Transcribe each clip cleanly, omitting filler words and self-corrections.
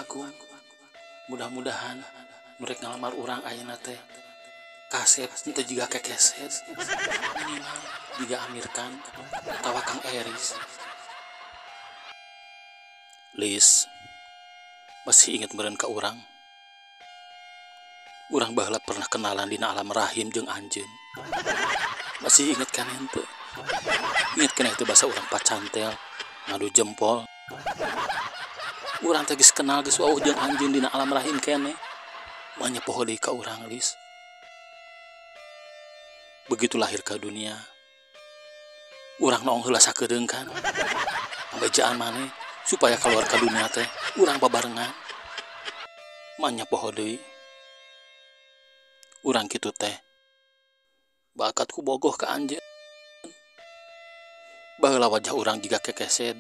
langkung. Mudah-mudahan mereka ngelamar orang ayeuna teh kasep itu juga kekeset minimal juga Amir Khan atau Kang Eris. Lis masih inget meureun ka urang baheula pernah kenalan dina alam rahim jeung anjeun. Masih inget kan ente? Inget kan itu bahasa urang pacantel ngadu jempol. Urang teh geus kenal geus wauh jeung anjeun dina alam rahim keneh. Manya poho deui ka urang, Lis. Begitu lahir ke dunia, urang naong heula sakedeung kan. Ambejaan maneh supaya keluar ke dunia teh urang babarengan. Manya poho deui. Urang kitu teh bakat ku bogoh ka anjeun. Baheula wajah urang jiga kekeset.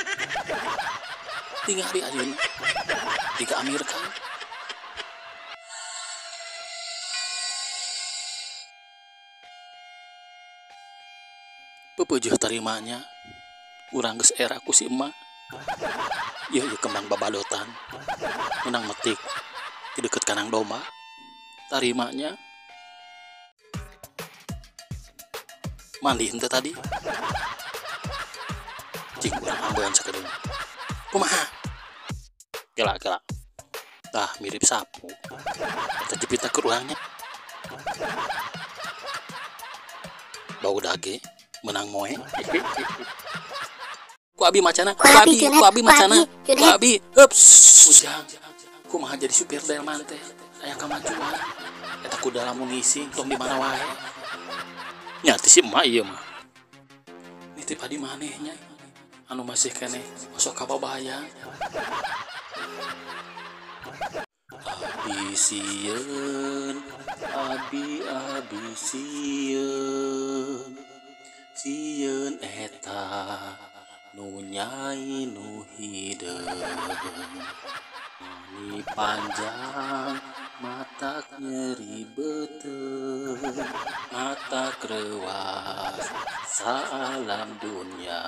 Tingali ayeuna jiga Amir Khan. Pepeujuh tarimanya urang geus era ku si emak. Ieu kembang babadotan menang metik di deket kanang domba. Tarimanya mandi henteu tadi cing urang ambeun sakedeung. Kumaha kela tah mirip sapu eta jepitna ke urangnya. Bau dage menang moe. Ku abi macana, ku abi macana, ku abi. Ups, ujang. Kumaha jadi supir delman teh? Aya kamajuan. Eta kuda lamun ngisi tong di mana wae. Nya ti si emak ieu mah. Nitip adi manehnya. Anu masih keneh masuk ka babaya. Abi sieun, abi sieun. Sieun eta nu nyai nu hideung. Ni panjang mata nyeri beuteung, mata kreuwas saalam dunya.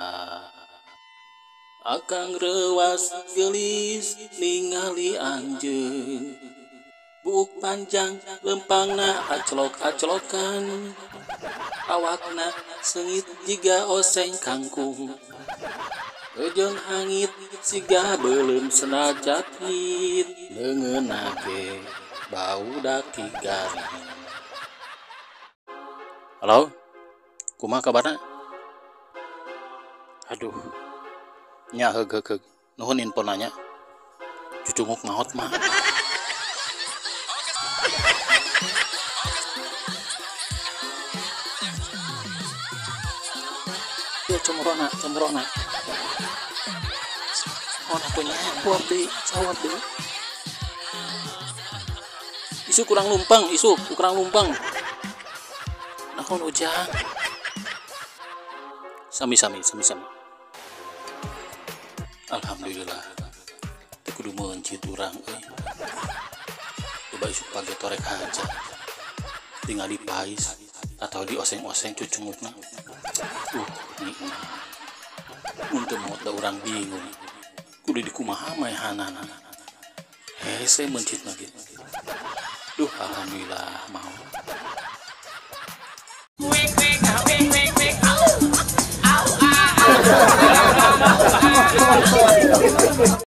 Akang reuas geulis ningali anjeun. Buuk panjang lempangna aclok-aclokan. Awakna sengit jiga oseng kangkung. Ejeun hangit siga beuleum senajat hit. Leungeunna ge bau daki garing. Halo? Kumaha kabarna? Aduh. Nya heug. Nuhun infonanya. Cucunguk maot mah. Cemrona. Oh, nakunya sawab deh. Isu kurang lumpang. Nahon ujang. Sami. Alhamdulillah. Teu kudu meunceut urang euy. Coba isu page torek haja. Tinggal dipais atau dioseng-oseng cucungukna. Nikmat. Untuk mau da urang bingung. Kudu dikumaha maehanana. Hese mencit lagi. Duh, alhamdulillah mau. Wek, au.